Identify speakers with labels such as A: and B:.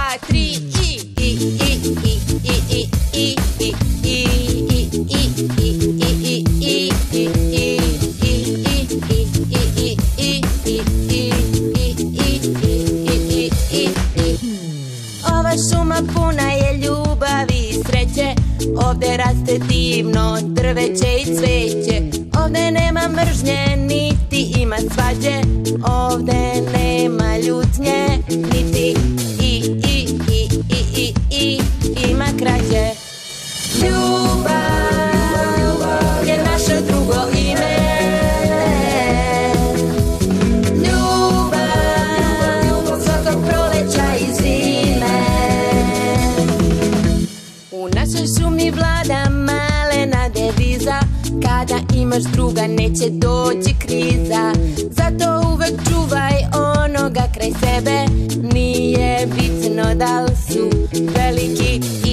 A: tri, Ova šuma puna je ljubavi i sreće, ovde raste divno drveće i cveće, ovde nema mržnje niti ima svađe, ovde nema ljutnje niti ima krađe. Ljubav je naše drugo ime, ljubav svakog proleća i zime. U našoj šumi vlada malena deviza, kada imaš druga neće doći kriza, zato uvek čuvaj onoga kraj sebe, nije bitno da li su veliki